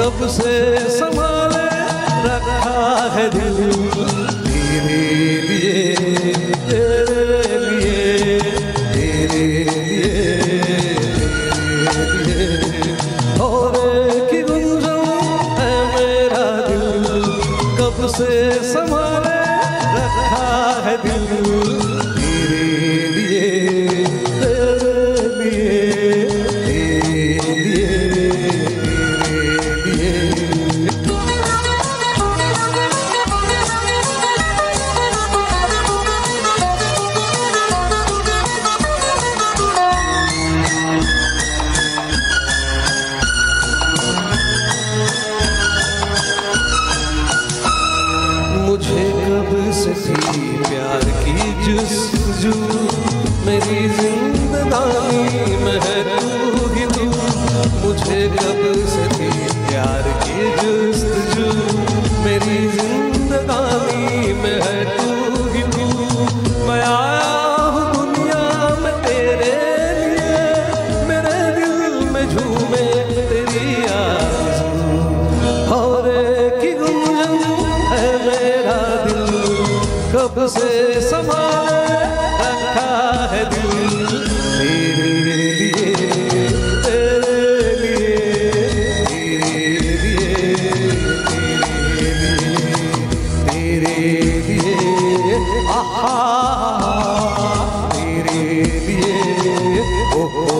कब से संभाले रखा है दिल तेरे लिए, तेरे लिए, तेरे लिए, तेरे लिए। थोड़े की गुंजन है मेरा दिल, कब से संभाले रखा है दिल तेरे लिए, तेरे लिए, तेरे लिए, तेरे लिए। मुझे कब से थी प्यार की जुस्तजू, मेरी जिंदगानी में है तू ही तू। मुझे कब से थी प्यार की जुस्तजू, मेरी जिंदगानी में है तू ही तू। मैं आया हूँ दुनिया में तेरे लिए, मेरे दिल में झूमे तेरी आरज़ू। और की गुंजन है मेरा दिल, कब से संभाले रखा है दिल तेरे लिए, तेरे लिए, तेरे लिए, तेरे लिए, आहा तेरे लिए, ओ हो।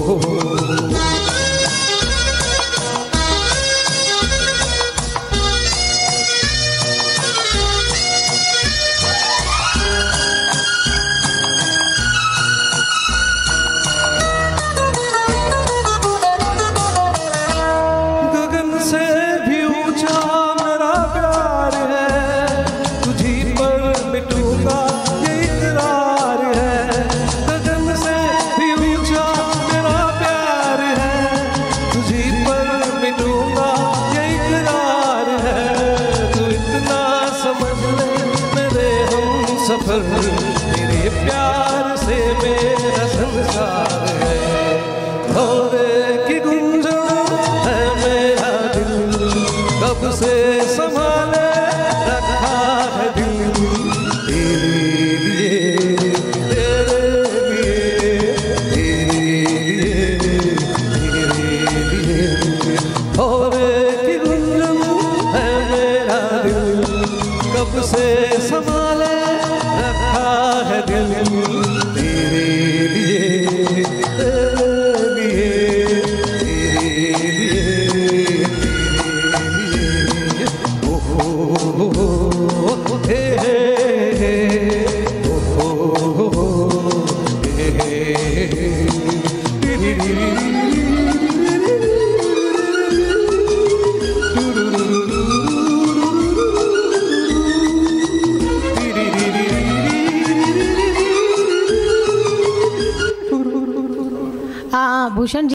सफर तेरे प्यार से मेरा संसार है। थोड़े की गुंजन है मेरा दिल, कब से संभाले रखा है दिल तेरे लिए, तेरे लिए, तेरे लिए, तेरे लिए। थोड़े की गुंजन है मेरा दिल, कब से संभाले रखा है दिल तेरे लिए, तेरे लिए, तेरे लिए, तेरे लिए। ओ हो हे हे, ओ हो हे हे। भूषण जी।